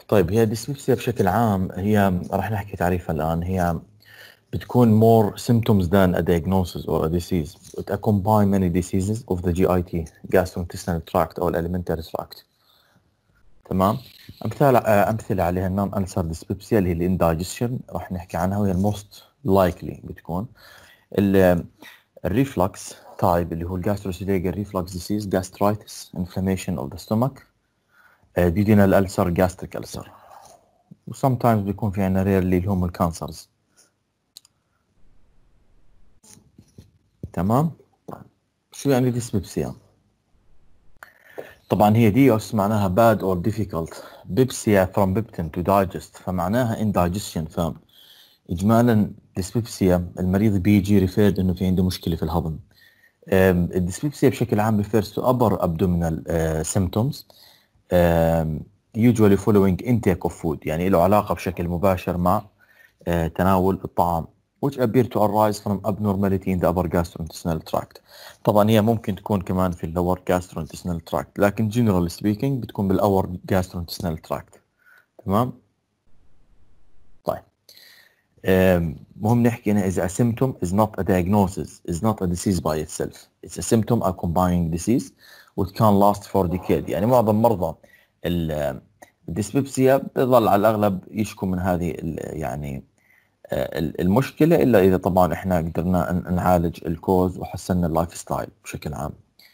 طيب هي الديسبيبسيا بشكل عام هي راح نحكي تعريفها الآن. هي بتكون more symptoms than a diagnosis or a disease. It combine many diseases of the GIT, gastrointestinal tract or alimentary tract. تمام. أمثلة عليها النون ألسر ديسبيبسيا اللي هي الاندايجيشن راح نحكي عنها، وهي الموست لايكلي بتكون. الريفلكس تايب اللي هو الجاستروسيليجال ريفلكس ديسيز، gastritis, inflammation of the stomach, duodenal ulcer, gastric ulcer. وسمتايمز بيكون في عندنا رير اللي هم الكانسرز. تمام. شو يعني ديسبيبسيا؟ طبعا هي ديوس معناها bad or difficult، بيبسيا from بيبتن to digest فمعناها indigestion. إجمالا ديسبيبسيا المريض بيجي ريفيرد إنه في عنده مشكلة في الهضم. الديسبيبسيا بشكل عام refers to upper abdominal symptoms usually following intake of food، يعني له علاقة بشكل مباشر مع تناول الطعام which appear to arise from abnormality in the upper gastrointestinal tract. طبعا هي ممكن تكون كمان في lower gastrointestinal tract، لكن generally speaking بتكون بالlower gastrointestinal tract. تمام. طيب مهم نحكي هنا إذا a symptom is not a diagnosis, is not a disease by itself. It's a symptom a combining disease which can last for decade. يعني معظم مرضى الديسبيبسيا بيظل على الأغلب يشكوا من هذه يعني المشكلة، إلا إذا طبعا إحنا قدرنا نعالج الكوز وحسنا اللايف ستايل بشكل عام.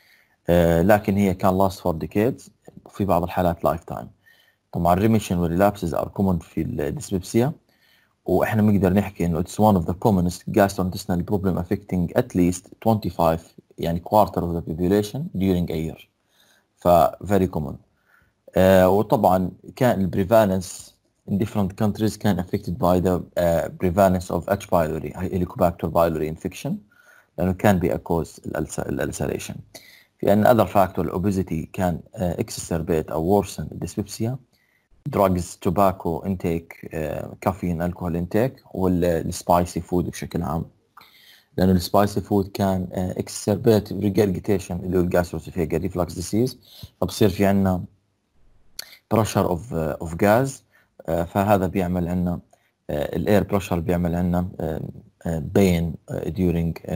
لكن هي كان last for decades، في بعض الحالات لايف تايم. طبعا remission والريلابسز are common في الديسبيبسيا، واحنا بنقدر نحكي انه it's one of the commonest gastrointestinal problem affecting at least 25 يعني quarter of the population during a year. ف very common. وطبعا كان البريفالنس in different countries كان affected by the prevalence of H. pylori Helicobacter pylori infection، لانه كان be a cause الالسريشن. في ان other factor obesity كان exacerbate او worsen dyspepsia، drugs, tobacco intake, caffeine, alcohol intake، والسبايسي فود بشكل عام، لأنه السبايسي فود كان exacerbate regurgitation اللي هو الجاستروسيفيجال ريفلكس ديسيز، فبصير في عنا pressure of gas، فهذا بيعمل عنا الاير بريشر، بيعمل عنا pain during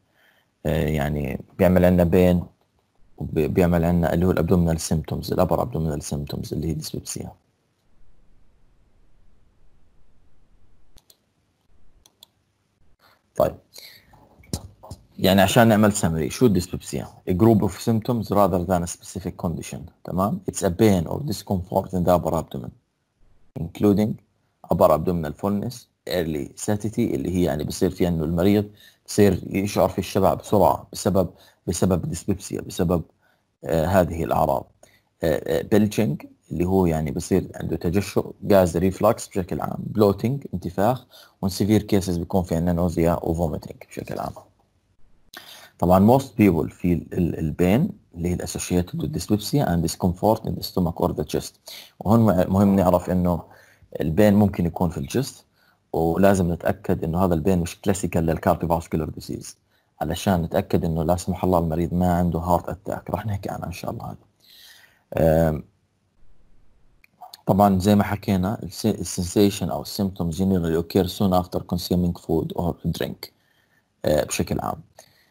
يعني بيعمل عنا pain، وبيعمل عنا اللي هو الابدومينال سيمبتومز، الابر ابدومينال سيمبتومز اللي هي ديسبيبسيا. طيب يعني عشان نعمل سمري، شو الديسبيبسيا؟ A group of symptoms rather than a specific condition. تمام. It's a pain or discomfort in the upper abdomen including upper abdominal fullness, early satiety اللي هي يعني بصير في انه المريض بصير يشعر في الشبع بسرعة بسبب الديسبيبسيا، بسبب هذه الأعراض. belching اللي هو يعني بصير عنده تجشؤ، جاز ريفلكس بشكل عام، بلوتينج انتفاخ، وسيفير كيسز بيكون في عندنا نوزيا وفوميتنج بشكل عام. طبعا most people feel البين اللي هي associated with dyspepsia and discomfort in the stomach or the chest. وهون مهم نعرف انه البين ممكن يكون في الجست، ولازم نتاكد انه هذا البين مش كلاسيكال للكارديوفاسكولار ديزيز، علشان نتاكد انه لا سمح الله المريض ما عنده هارت اتاك، راح نحكي عنها ان شاء الله. هذا طبعا زي ما حكينا السنسيشن او السيمبتومز generally occur soon after consuming food or drink بشكل عام.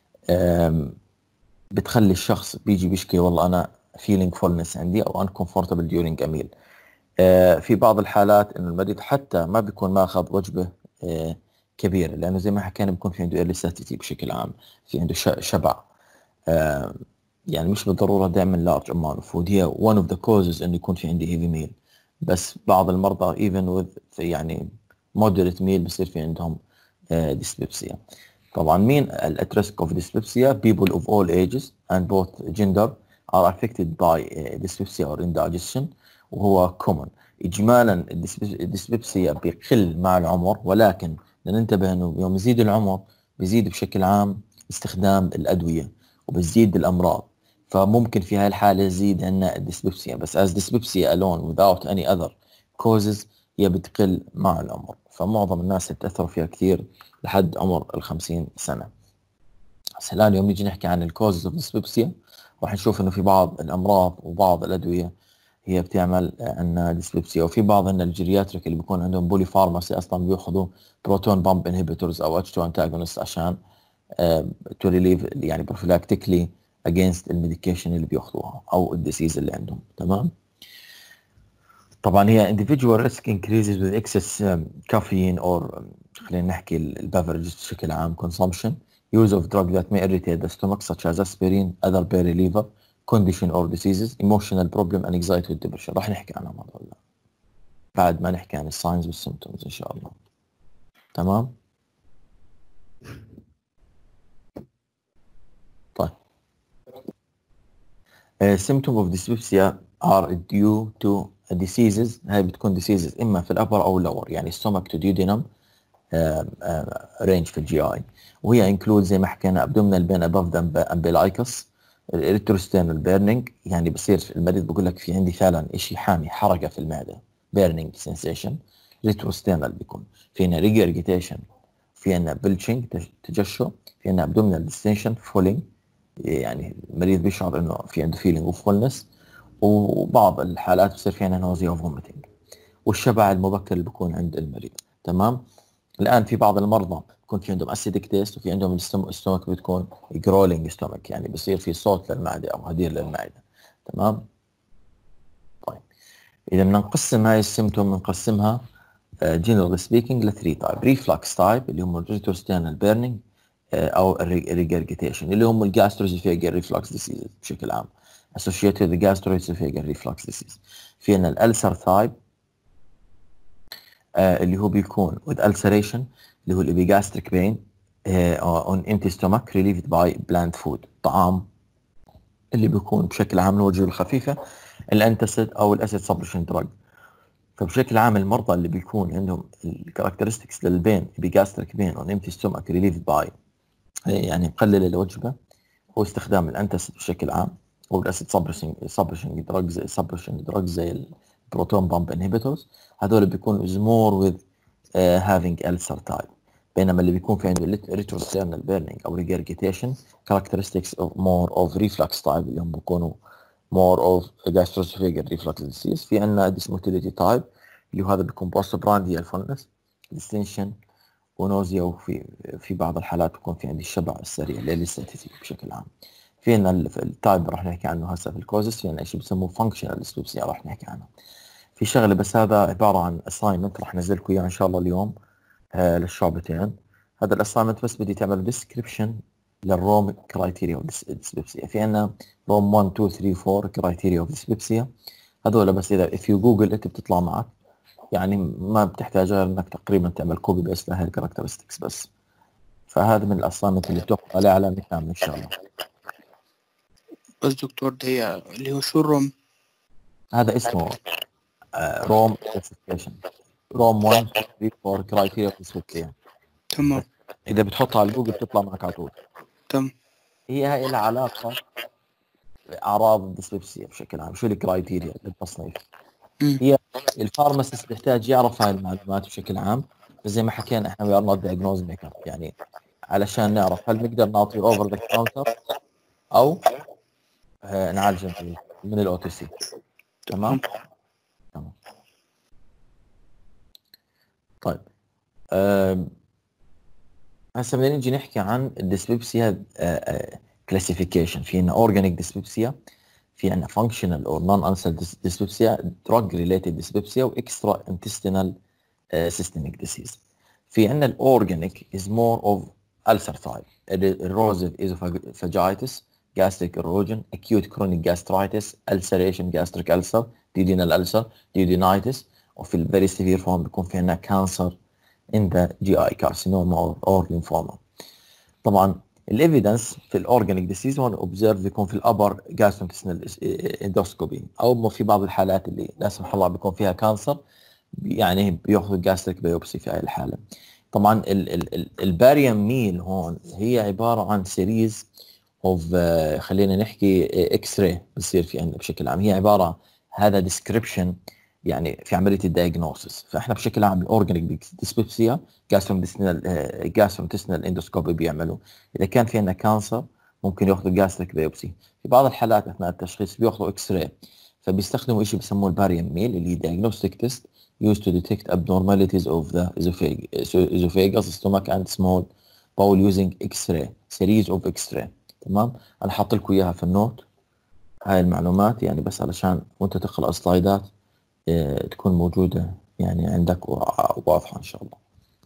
بتخلي الشخص بيجي بيشكي والله انا feeling fullness عندي او uncomfortable during a meal. في بعض الحالات انه المريض حتى ما بيكون ماخذ وجبه كبيره، لانه زي ما حكينا بيكون في عنده early satiety بشكل عام، في عنده شبع. يعني مش بالضروره دائما large amount of food، هي one of the causes انه يكون في عندي heavy meal، بس بعض المرضى even with يعني moderate meal بصير في عندهم dyspepsia. طبعا مين at risk of dyspepsia؟ people of all ages and both gender are affected by dyspepsia or indigestion، وهو common. اجمالا الديسبيبسيا بيقل مع العمر، ولكن ننتبه انه يوم يزيد العمر بيزيد بشكل عام استخدام الادويه وبتزيد الامراض، فممكن في هاي الحاله يزيد عندنا الديسبيبسيا، بس as dyspepsia alone without any other causes هي بتقل مع العمر، فمعظم الناس يتاثروا فيها كثير لحد عمر ال50 سنه. هسه الان يوم نيجي نحكي عن الكوزز اوف ديسبيبسيا راح نشوف انه في بعض الامراض وبعض الادويه هي بتعمل عندنا ديسبيبسيا. وفي بعض عندنا الجيرياتريك اللي بيكون عندهم بولي فارماسي اصلا بياخذوا بروتون بامب انهبيتورز او اتش 2 انتاجونست عشان تو ريليف يعني بروفيلاكتيكلي اجينست الميديكيشن اللي بياخذوها او الديسيز اللي عندهم. تمام. طبعا هي individual risk increases with excess caffeine or خلينا نحكي البافرجز بشكل عام consumption, use of drug that may irritate the stomach such as aspirin, other pain reliever, condition or diseases, emotional problem, anxiety and depression. راح نحكي عنهم هذول بعد ما نحكي عن الساينز والسيمبتومز ان شاء الله. تمام. طيب symptom of dyspepsia are due to diseases. هاي بتكون diseases اما في الابر او اللور يعني stomach to duodenum range في الجي اي, وهي include زي ما حكينا abdominal pain above the umbilicus, erythrostomal burning يعني بصير المريض بقول لك في عندي فعلا شيء حامي حرقه في المعده burning sensation. erythrostomal بيكون في عندنا regurgitation, في عندنا belching تجشؤ, في عندنا abdominal distension falling يعني المريض بيشعر انه في عنده feeling of fullness, وبعض الحالات بصير في عندنا nausea وvomiting, والشبع المبكر اللي بيكون عند المريض. تمام. الان في بعض المرضى بيكون في عندهم acidic taste وفي عندهم الستومك بتكون growling stomach يعني بصير في صوت للمعده او هدير للمعده. تمام. طيب اذا بدنا نقسم هاي السيمتوم بنقسمها generally speaking لثري تايب. reflux type اللي هم الريتروستينال burning او regurgitation اللي هم الجاستروزيفيجال ريفلكس ديسيز بشكل عام associated with gastroesophageal reflux disease. في عندنا الالسر تايب اللي هو بيكون with ulceration اللي هو الابيجاستريك بين on empty stomach relieved by bland food, طعام اللي بيكون بشكل عام الوجه الخفيفه الانتاسيد او الاسيد سبريشن دراج. فبشكل عام المرضى اللي بيكون عندهم الكاركترستكس للبين ابيجاستريك بين on empty stomach relieved by يعني مقلل الوجبه هو استخدام الانتاسيد بشكل عام او الاسيد سبريشن دراجز زي البروتون بامب انهبيتورز, هذول بيكونوا more with having ulcer type. بينما اللي بيكون في عنده retrosternal burning او regurgitation characteristics of more of reflux type اللي هم بيكونوا more of gastroesophageal reflux disease. في عندنا dysmotility type اللي هو هذا بيكون postprandial fullness, distension ونوزيا, وفي بعض الحالات بيكون في عندي الشبع السريع اللي لسه بشكل عام. في عندنا التايب راح نحكي عنه هسه في الكوزس, في عندنا شيء بسموه functional dyspepsia راح نحكي عنه. في شغله بس هذا عباره عن assignment راح انزل لكم اياه ان شاء الله اليوم للشعبتين. هذا الاساينمنت بس بدي تعمل ديسكريبشن للروم كرايتيريا اوف ديسبيبسيا. في عندنا روم 1 2 3 4 كرايتيريا اوف ديسبيبسيا, هذول بس اذا if you جوجل انت بتطلع معك يعني ما بتحتاج غير انك تقريبا تعمل كوبي بس لهي الكاركترستكس بس. فهذا من الاساينمنت اللي بتوقف عليه على مكان ان شاء الله. بس دكتور ده اللي هو شو الروم؟ هذا اسمه روم كلاسيفيكيشن, روم 1 3 4 كرايتيريا اوف ديسبيبسيا. تمام. اذا بتحطها على جوجل بتطلع معك على طول. تمام. هي لها علاقه باعراض الديسبيبسيا بشكل عام, شو الكرايتيريا للتصنيف. هي الفارماسيست بيحتاج يعرف هاي المعلومات بشكل عام, بس زي ما حكينا احنا وي ار نوت دايجنوز ميكر يعني علشان نعرف هل نقدر نعطي اوفر ذا كاونتر او نعالجه من الاو تي سي. تمام. تمام. طيب هسه بدنا نيجي نحكي عن الديسبيبسيا كلاسيفيكيشن. في عندنا اورجانيك ديسبيبسيا, في عندنا فانكشنال او نون انسر ديسبيبسيا, دراج ريليتد ديسبيبسيا, واكسترا انتستينال سيستميك ديسيز. في عندنا الاورجانيك از مور اوف ulcer type, erosive esophagitis, gastric erosion, acute chronic gastritis, ulceration, gastric ulcer, duodenal ulcer, duodenitis, وفي الفيري سيفير فورم بيكون في عندنا cancer in the GI carcinoma or lymphoma. طبعا الايفيدنس في الاورجانيك ديسيز هون اوبزرف بيكون في الابر جاستروانتستينال اندوسكوبي, او في بعض الحالات اللي لا سمح الله بيكون فيها كانسر يعني بياخذوا جاستريك بايوبسي في هاي الحاله. طبعا الباريوم ميل هون هي عباره عن سيريز اوف خلينا نحكي اكس راي بصير في عندنا بشكل عام. هي عباره هذا ديسكريبشن يعني في عمليه الدايجنوسيس. فاحنا بشكل عام الاورجانيك ديسبيبسيا جاستروانتستينال اندوسكوبي بيعملوا. اذا كان في عندنا كانسر ممكن ياخذوا جاستريك بايوبسي. في بعض الحالات اثناء التشخيص بياخذوا اكس راي. فبيستخدموا شيء بسموه الباريوم ميل اللي هي diagnostic test used to detect abnormalities of the esophagus, stomach and small bowel using X-ray series of X-ray. تمام. انا حاط لكم اياها في النوت هاي المعلومات يعني بس علشان وانت تقرا السلايدات تكون موجوده يعني عندك واضحه ان شاء الله.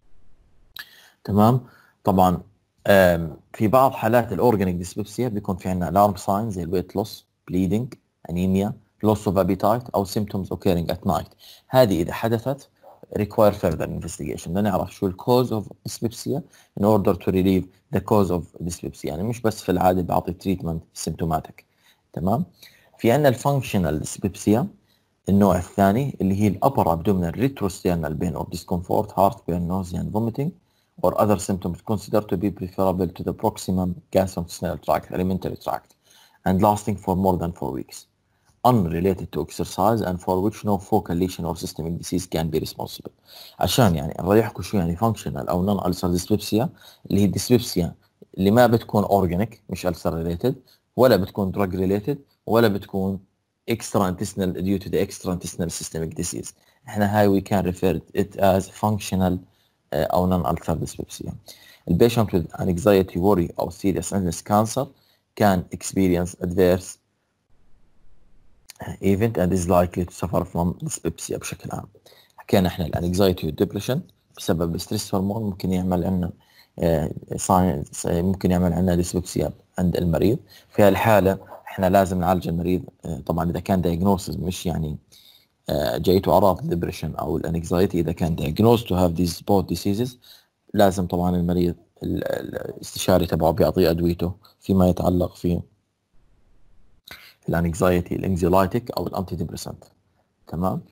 تمام. طبعا في بعض حالات الاورجانيك ديسبيبسيا بيكون في عندنا الارم ساين زي الويت لوس، بليدنج، انيميا، loss of appetite او symptoms occurring at night. هذه اذا حدثت require further investigation. بدنا نعرف شو الكوز اوف dyspepsia in order to relieve the cause of dyspepsia. يعني مش بس في العاده بعطي تريتمنت symptomatic. تمام. في عندنا الفانكشنال ديسبيبسيا النوع الثاني اللي هي الابر abdominal retrosternal pain or discomfort, heartburn, nausea and vomiting or other symptoms considered to be preferable to the proximal gastrointestinal tract, alimentary tract, and lasting for more than 4 weeks, unrelated to exercise and for which no focal lesion or systemic disease can be responsible. عشان يعني نريحكم شو يعني functional او non ulcer dyspepsia اللي هي dyspepsia اللي ما بتكون organic مش ulcer related ولا بتكون drug related ولا بتكون extraintestinal due to the extraintestinal systemic disease. احنا هاي we can refer it as functional او non ulcer dyspepsia. The patient with anxiety, worry or serious illness cancer can experience adverse event and is likely to suffer from dyspepsia بشكل عام. حكينا احنا الانكزايتي والدبريشن بسبب الستريس هرمون ممكن يعمل عندنا ممكن يعمل عندنا ديسبيبسيا عند المريض. في هالحاله احنا لازم نعالج المريض طبعا اذا كان diagnosis مش يعني جايته اعراض الدبريشن او الانكزايتي، اذا كان diagnosed to have these both diseases لازم طبعا المريض الاستشاري تبعه بيعطيه ادويته فيما يتعلق في الانكزايتي الانكزيلايتيك او الانتي ديبريسنت. تمام.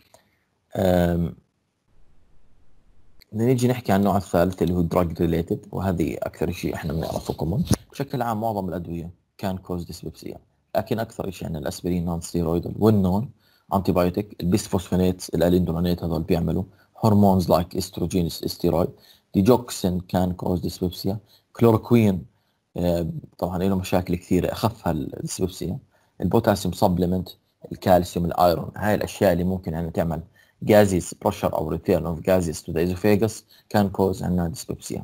نيجي نحكي عن النوع الثالث اللي هو دراج ريليتد، وهذه اكثر شيء احنا بنعرفه كومن. بشكل عام معظم الادويه كان كوز ديسبيبسيا، لكن اكثر شيء عندنا الاسبرين نون ستيرويدال والنون انتي بايوتيك، البيسفوسفونيتس الاليندرونيت هذول بيعملوا هرمونز لايك استروجينس ستيرويد، ديجوكسين كان كوز ديسبيبسيا، كلوروكوين طبعا له مشاكل كثيره اخفها الديسبيبسيا، البوتاسيوم سبلمنت، الكالسيوم، الايرون. هاي الاشياء اللي ممكن يعني تعمل gases pressure او return of gases to the esophagus can cause عندنا dyspepsia.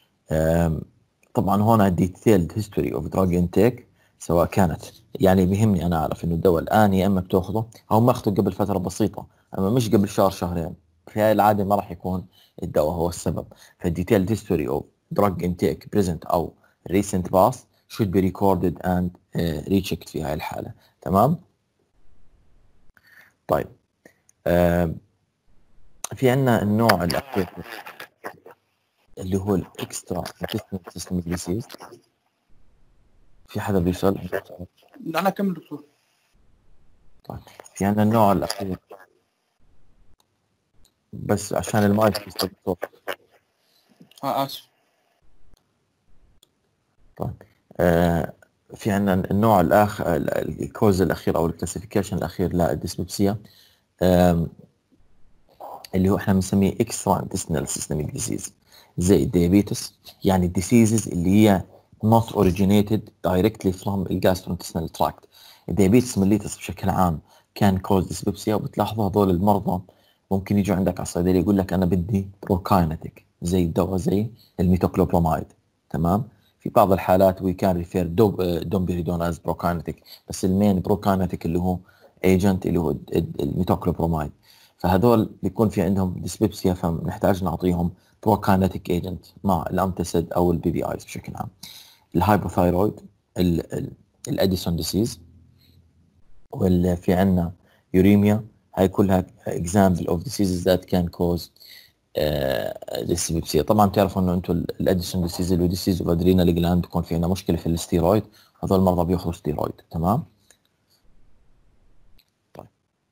طبعا هون detailed history of drug intake سواء كانت يعني بيهمني انا اعرف انه الدواء الان يا اما بتاخذه او ماخذه قبل فتره بسيطه، اما مش قبل شهر شهرين. في هاي العاده ما راح يكون الدواء هو السبب. فالديتيلد history of drug intake present او recent past should be recorded and rechecked في هاي الحاله. تمام. طيب في عندنا النوع الاخير اللي هو الاكسترا انتستينال سيستميك ديسيز. في حدا بيسأل؟ لا انا كمل دكتور. طيب في عندنا النوع الاخير بس عشان المايك يستوعب الصوت. اسف. طيب في عندنا النوع الاخر الكوز الاخير او الكلاسيفيكيشن الاخير للديسبيبسيا اللي هو احنا بنسميه اكسترا انتستينال سيستميك ديزيز زي الديابيتس، يعني الديسيزز اللي هي not originated directly from الجاستروintestinal tract. الديابيتس ميليتس بشكل عام كان كوز ديسبيبسيا، وبتلاحظوا هذول المرضى ممكن يجوا عندك على الصيدليه يقول لك انا بدي بروكاينتيك زي الدواء زي الميتوكلوبراميد. تمام. في بعض الحالات وي كان ريفير دومبيريدون از بروكاينتيك، بس المين بروكاينتيك اللي هو ايجنت اللي هو الميتوكلوبراميد. فهذول بيكون في عندهم ديسبيبسيا فنحتاج نعطيهم بروكاينتيك ايجنت مع الانتسيد او البي بي ايز بشكل عام. الهايبوثايرويد، الاديسون ديسيز، واللي في عندنا يوريميا. هاي كلها example of diseases that can cause dyspepsia. طبعا تعرفوا انه انتم الاديسون ديسيز اللي هو ديسيز اوف ادرينال جلاند بيكون في عندنا مشكله في الستيرويد، هذول المرضى بياخذوا ستيرويد. تمام. طيب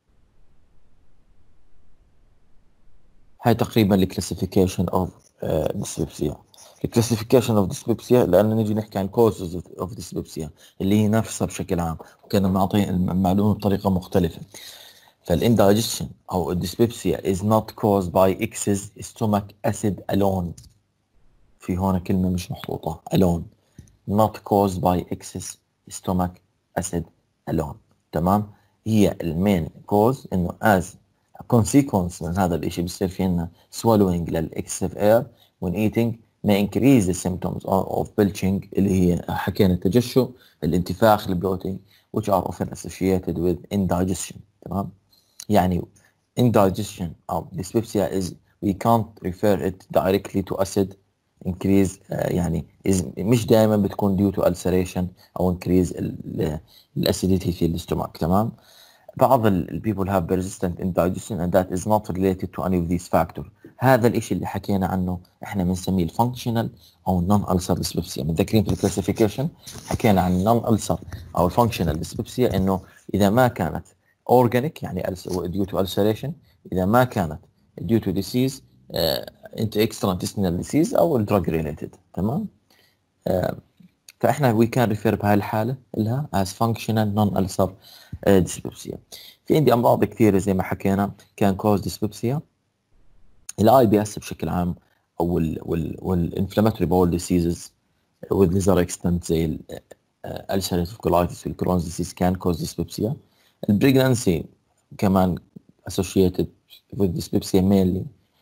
هاي تقريبا الكلاسيفيكيشن اوف dyspepsia. الكلاسيفيكيشن اوف dyspepsia لان نجي نحكي عن causes of dyspepsia اللي هي نفسها بشكل عام، وكنا بنعطي المعلومه بطريقه مختلفه. فالإندايجيشن أو الديسبيبسيا is not caused by excess stomach acid alone. في هون كلمة مش محطوطة alone. not caused by excess stomach acid alone. تمام. هي المين كوز، انه as a consequence من هذا الاشي بيصير في عنا swallowing للاكسسيف air when eating may increase the symptoms of belching اللي هي حكينا التجشؤ، الانتفاخ، البلوتينج which are often associated with indigestion. تمام، يعني indigestion أو dyspepsia is we can't refer it directly to acid increase يعني مش دائما بتكون due to ulceration أو increase acidity في الاستومك. تمام، بعض people have persistent indigestion and that is not related to any of these factors. هذا الاشي اللي حكينا عنه احنا بنسميه الفانكشنال او النون ulcer dyspepsia. متذكرين في الكلاسيفيكيشن حكينا عن النون ulcer او الفانكشنال dyspepsia انه اذا ما كانت organic يعني due to ulceration، اذا ما كانت due to disease extraintestinal disease او drug related. تمام، فاحنا we can refer بهاي الحاله لها as functional non-ulcer dyspepsia. في عندي امراض كثيره زي ما حكينا كان cause dyspepsia. الاي بي اس بشكل عام او والانفلاماتوري بول ديسيزز with lesser extent زي ulcerative colitis والكرونز ديسيز كان cause dyspepsia. البريجنانسي كمان associated with dyspepsia mainly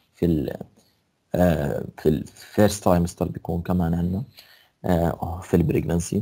في الفيرست ترايمستر بيكون كمان عندنا في البريجنانسي.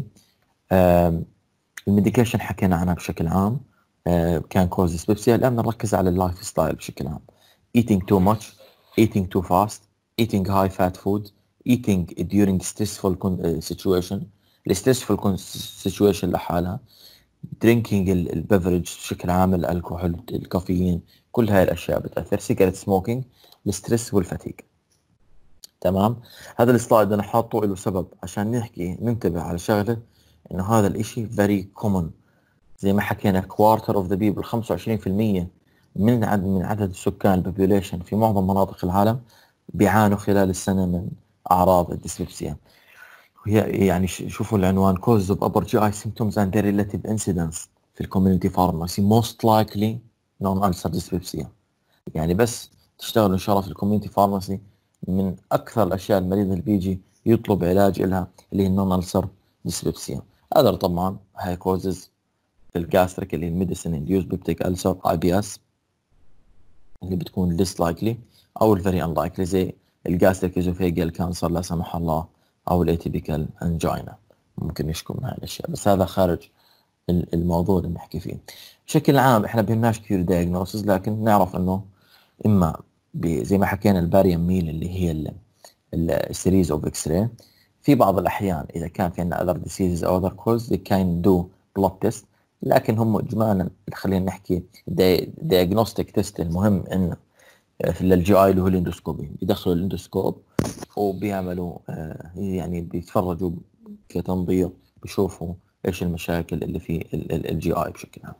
الميديكيشن حكينا عنها بشكل عام كان كوز dyspepsia. الآن نركز على اللايف ستايل بشكل عام. eating too much, eating too fast, eating high fat food, eating during stressful situation. الستريسفul situation لحالها drinking البيفرج بشكل عام، الكحول، الكافيين، كل هاي الأشياء بتأثر. سيجارة سموكينج، الستريس والفتيج. تمام، هذا السلايد انا حاطه له سبب عشان نحكي ننتبه على شغله انه هذا الاشي very common. زي ما حكينا كوارتر اوف ذا بيبل 25% من عدد السكان البوبوليشن في معظم مناطق العالم بيعانوا خلال السنه من اعراض الديسبيبسيا. وهي يعني شوفوا العنوان cause of upper GI symptoms and their relative incidence في الكوميونتي فارماسي most likely non-ulcer dyspepsia. يعني بس تشتغلوا ان شاء الله في الكوميونتي فارماسي من اكثر الاشياء المريض اللي بيجي يطلب علاج لها اللي هي النون ألسر ديسبيبسيا. هذا طبعا هاي كوزز في الجاستريك اللي هي الميديسين انديوز بيبتيك ألسر اي بي اس اللي بتكون ليس لايكلي او الفيري ان لايكلي زي الجاستريك ايزوفيجيال كانسر لا سمح الله او الاتيبيكال انجينا ممكن يشكو من هاي الاشياء. بس هذا خارج الموضوع اللي بنحكي فيه. بشكل عام احنا بهمناش كثير دايجنوسز، لكن نعرف انه اما زي ما حكينا الباريوم ميل اللي هي السيريز اوف اكس راي. في بعض الاحيان اذا كان في عندنا اذر ديسيزز او اذر كوز كان دو بلود تيست، لكن هم اجمالا خلينا نحكي دايجنوستيك تيست المهم انه في الجي اي اللي هو الاندوسكوبي بيدخلوا الاندوسكوب وبيعملوا يعني بيتفرجوا كتنظير بيشوفوا ايش المشاكل اللي في الجي اي بشكل عام.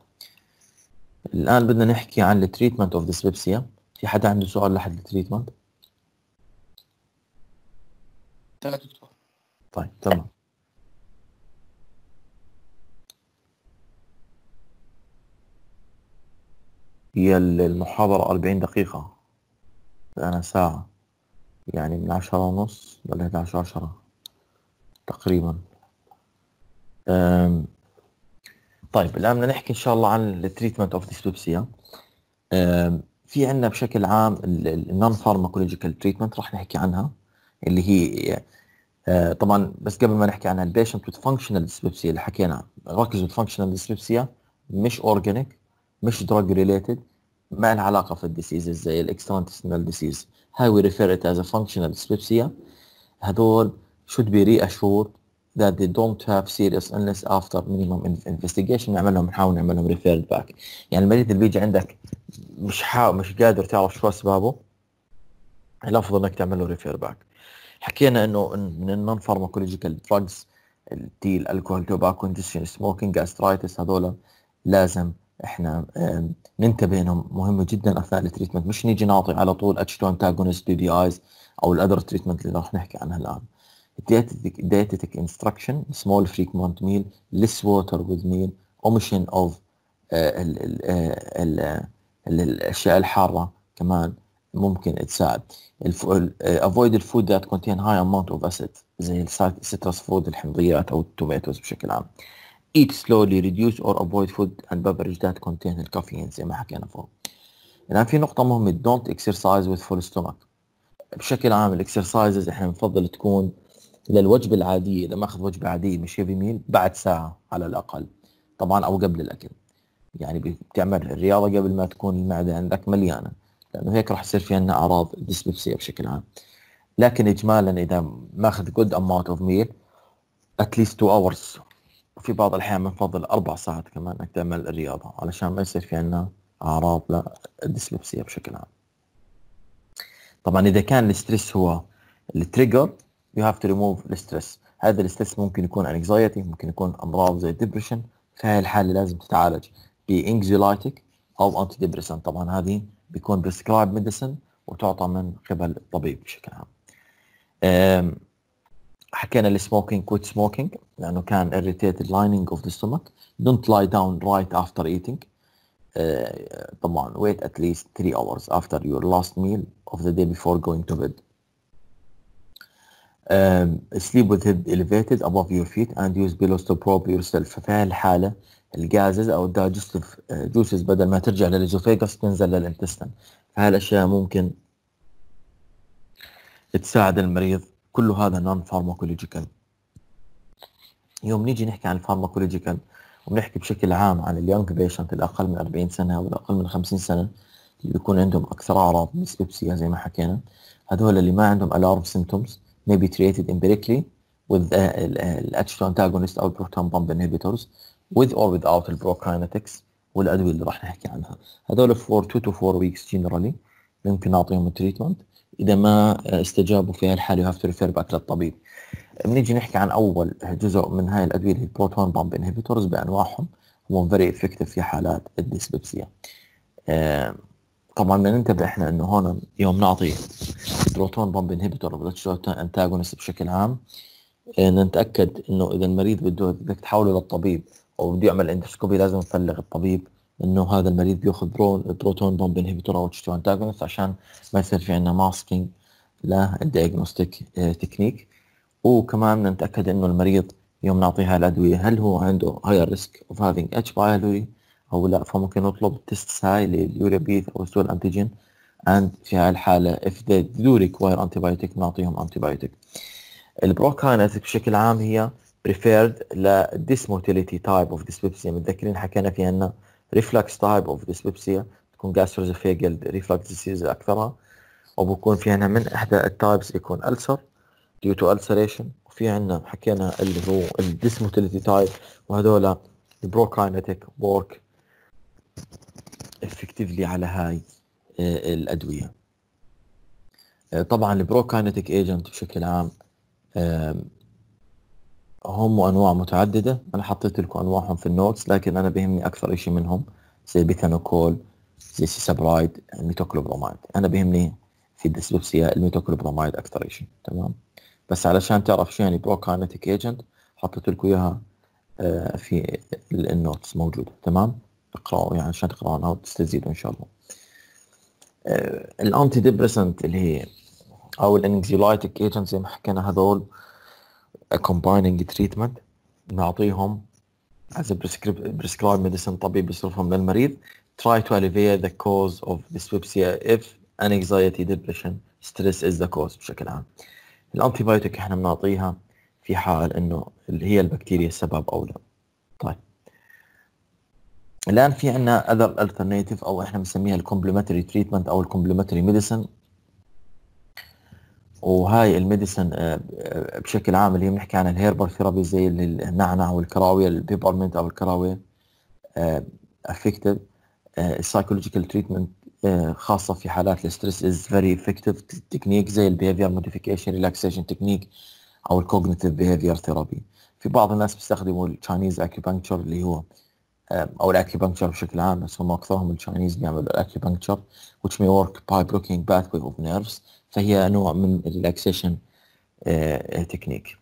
الان بدنا نحكي عن التريتمنت اوف ديسبيبسيا. في حدا عنده سؤال لحد التريتمنت؟ دكتور. طيب تمام. هي المحاضرة 40 دقيقة، أنا ساعة، يعني من 10:30 ل 11:10 تقريبا. طيب الآن بدنا نحكي إن شاء الله عن التريتمنت أوف ديسبيبسيا. في عندنا بشكل عام النون فارماكولوجيكال تريتمنت راح نحكي عنها اللي هي طبعا. بس قبل ما نحكي عنها البيشنت with functional dyspepsia اللي حكينا ركزوا functional dyspepsia مش organic مش drug related، ما لها علاقة في الديسيزز زي الاكسترانتستينال ديسيز. هاي we refer it as a functional dyspepsia. هذول should be reassured that they don't have serious illness after minimum investigation. نحاول نعمل لهم referred back. يعني المريض اللي بيجي عندك مش قادر تعرف شو اسبابه، الافضل انك تعمل له refer back. حكينا انه من النون فارماكولوجيكال دراجز التيل، الكحول، توباكو، اندستريال سموكينج، جاسترايتس، هذول لازم احنا ننتبه انهم مهمه جدا اثناء التريتمنت. مش نيجي نعطي على طول اتش 2 انتاجونست دي ايز او الادر تريتمنت اللي راح نحكي عنها الان. dietetic instruction, small frequent meal, less water with meal, omission of الاشياء الحاره كمان ممكن تساعد. avoid the food that contain high amount of acid زي السيترس فود، الحمضيات او التوماتوز بشكل عام. eat slowly, reduce or avoid food and beverage that contain الكافيين زي ما حكينا فوق. الآن في نقطة مهمة، don't exercise with full stomach. بشكل عام الاكسرسايزز احنا بنفضل تكون للوجبة العادية، إذا ماخذ وجبة عادية مش هيفي ميل بعد ساعة على الأقل طبعا، أو قبل الأكل. يعني بتعمل الرياضة قبل ما تكون المعدة عندك مليانة، لأنه هيك راح يصير في عنا أعراض الديسبيبسيا بشكل عام. لكن إجمالا إذا ماخذ good amount of meal at least 2 hours، وفي بعض الأحيان بنفضل 4 ساعات كمان إنك تعمل الرياضة علشان ما يصير في عنا أعراض للديسبيبسيا بشكل عام. طبعا إذا كان الستريس هو التريجر you have to remove الستريس. هذا الستريس ممكن يكون anxiety، ممكن يكون أمراض زي depression. في هاي الحالة لازم تتعالج بانكزيولايتيك أو أنتي ديبريسنت. طبعا هذه بيكون prescribed medicine وتعطى من قبل الطبيب بشكل عام. حكينا السموكينج quit smoking لأنه كان irritated lining of the stomach. don't lie down right after eating. طبعا wait at least 3 hours after your last meal of the day before going to bed. Sleep with head elevated above your feet and use pillows to prop yourself. ففي هذه الحالة الجازز أو الدايجستيف جوسز بدل ما ترجع للإزوفيغاس تنزل للانتستين. فهذه الأشياء ممكن تساعد المريض. كل هذا نون فارماكولوجيكال. يوم نيجي نحكي عن الفارماكولوجيكال وبنحكي بشكل عام عن اليونج بيشنت الأقل من 40 سنة أو الأقل من 50 سنة اللي بيكون عندهم أكثر أعراض ديسبيبسيا زي ما حكينا، هذول اللي ما عندهم alarm symptoms may be treated empirically with H2 antagonist أو proton pump inhibitors with or without البروكاينetics والأدوية اللي راح نحكي عنها. هذول for 2 to 4 weeks generally ممكن نعطيهم التريتمنت. إذا ما استجابوا في هالحالة you have to refer back للطبيب. بنيجي نحكي عن أول جزء من هاي الأدوية اللي البروتون بامب انهبيتورز بأنواعهم، هم very effective في حالات الديسبيبسيا. طبعا بننتبه احنا انه هون يوم نعطي بروتون بامب انهبيتور او انتاجونست بشكل عام نتاكد انه اذا المريض بدك تحوله للطبيب او بده يعمل اندوسكوبي لازم تبلغ الطبيب انه هذا المريض بياخذ بروتون بامب انهبيتور او انتاجونست عشان ما يصير في عندنا ماسكينج للدياجنوستيك تكنيك. وكمان نتاكد انه المريض يوم نعطيها الادويه هل هو عنده هاي ريسك اوف هافينج اتش بايلوري او لا، فممكن نطلب تيست هاي لليوريا بيث او ستول انتيجين. and في هاي الحاله if they do require antibiotic نعطيهم antibiotic. البروكاينetics بشكل عام هي preferred للديسموتيليتي تايب اوف dyspepsia. متذكرين حكينا في عنا reflux type of dyspepsia تكون gastroesophageal reflux disease اكثرها، وبكون في عنا من احدى التايبس يكون ulcer due to ulceration، وفي عنا حكينا اللي هو الديسموتيليتي تايب، وهذولا البروكاينetic work effectively على هاي الأدوية. طبعا البروكاينetic agent بشكل عام هم أنواع متعددة. أنا حطيت لكم أنواعهم في النوتس، لكن أنا بيهمني أكثر إشي منهم زي البيثانوكول، زي سيسابرايد، الميتوكلوبراميد. أنا بيهمني في الديسبيبسيا الميتوكلوبراميد أكثر إشي. تمام، بس علشان تعرف شو يعني بروكاينetic agent حطيت لكم إياها في النوتس موجودة. تمام، اقرأوا يعني عشان تقرأوا أو تستزيدوا إن شاء الله. الأنتي ديبريسنت اللي هي أو الانكزيولايتيك ايجنت زي ما حكينا هذول combining treatment نعطيهم as a prescribed medicine، طبيب بيصرفهم للمريض. try to alleviate the cause of dyspepsia if anxiety, depression, stress is the cause. بشكل عام الأنتيبيوتيك احنا بنعطيها في حال إنه اللي هي البكتيريا السبب أو لا. طيب الآن في عنا other alternative أو إحنا بنسميها الكومبلمنتري تريتمنت أو الكومبلمنتري ميديسن. وهاي الميديسن بشكل عام اللي بنحكي عن الهيربال ثيرابي زي النعناع والكراوية، البيبرمنت أو الكراوية effective. السايكولوجيكال تريتمنت خاصة في حالات الستريس is very effective تكنيك زي البيهيفير موديفيكيشن ريلاكسيشن تكنيك أو الكوجنيتيف بيهيفير ثيرابي. في بعض الناس بيستخدموا التشاينيز اكيبانكتشر اللي هو او الاكيبانكتشر بشكل عام، بس هم اكثرهم التشاينيز بيعملوا الاكيبانكتشر which may work by blocking pathway of nerves. فهي نوع من الريلاكسيشن تكنيك.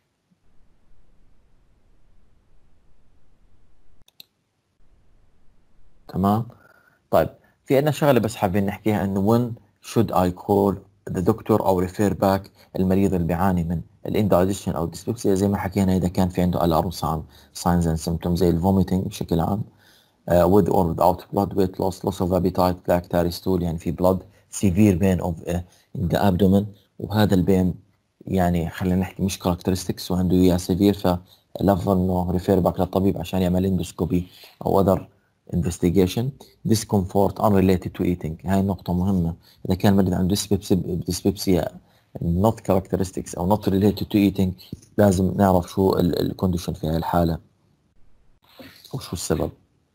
تمام. طيب في عندنا شغله بس حابين نحكيها انه when should I call the doctor او refer back المريض اللي بيعاني من الاندايجيشن او الديسبيبسيا زي ما حكينا اذا كان في عنده الارم ساينز اند سيمبتومز زي الفوميتنج بشكل عام with or without blood weight loss of appetite black tarry stool يعني في blood severe pain of in the abdomen وهذا البين يعني خلينا نحكي مش characteristics وعنده اياه severe فالافضل انه ريفير باك للطبيب عشان يعمل اندوسكوبي او other investigation. discomfort unrelated to eating هاي النقطة مهمة. إذا كان المريض عنده dyspepsia not characteristics أو not related to eating لازم نعرف شو الكونديشن في هاي الحالة وشو السبب.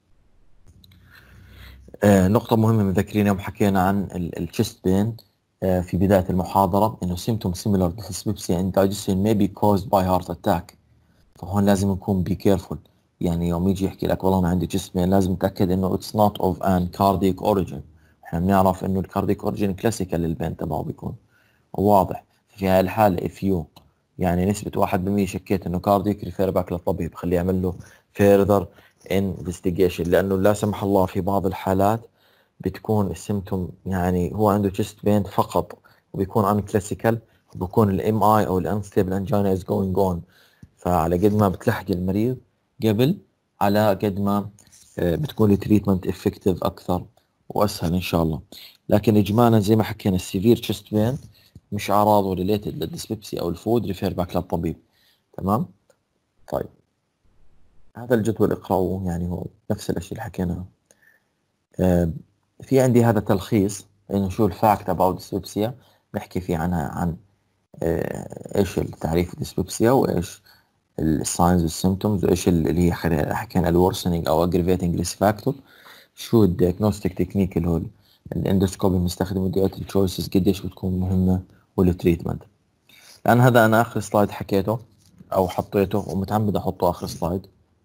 نقطة مهمة مذكرين يوم حكينا عن الشيست بين في بداية المحاضرة إنه symptom similar to dyspepsia and indigestion may be caused by heart attack. فهون لازم نكون be careful. يعني يوم يجي يحكي لك والله أنا عندي chest pain لازم نتأكد إنه it's not of an cardiac origin. إحنا بنعرف إنه الكارديك origin كلاسيكال للبين تبعه بيكون واضح. في هاي الحالة if you يعني نسبة 1% شكيت إنه كارديك ريفير باك للطبيب خليه يعمل له further investigation لأنه لا سمح الله في بعض الحالات بتكون السيمتوم يعني هو عنده chest pain فقط وبيكون unclassical وبيكون الام اي او الانستيبل انجينا از جوينج اون. فعلى قد ما بتلحق المريض قبل على قد ما بتكون التريتمنت افكتيف اكثر واسهل ان شاء الله. لكن اجمالا زي ما حكينا السيفير chest pain مش اعراضه ريليتد للديسبيبسي او الفود ريفير باك للطبيب. تمام. طيب هذا الجدول اقرأوه يعني هو نفس الاشياء اللي حكيناها. في عندي هذا تلخيص انه شو الفاكت اباوت ديسبيبسيا نحكي فيه عنها عن ايش التعريف الديسبيبسيا وايش الساينز والسيمتومز وايش اللي هي حكينا الورسنينج او اجريفيتنج ريسك فاكتور شو الديagnostic تكنيك اللي هو الاندوسكوبي بنستخدمه وديات التشويسز قديش بتكون مهمه والتريتمنت. لان هذا انا اخر سلايد حكيته او حطيته ومتعمد احطه اخر سلايد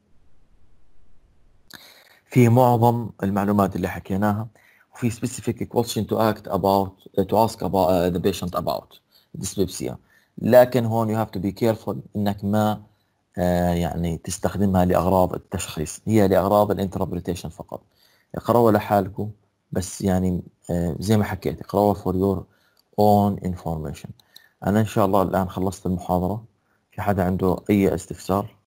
في معظم المعلومات اللي حكيناها وفي specific question to ask about the patient about dyspepsia. لكن هون you have to be careful انك ما يعني تستخدمها لاغراض التشخيص هي لاغراض الانتربريتيشن فقط. اقرأوا لحالكم بس يعني زي ما حكيت اقرأوا for your own information. انا ان شاء الله الان خلصت المحاضرة. في حدا عنده اي استفسار؟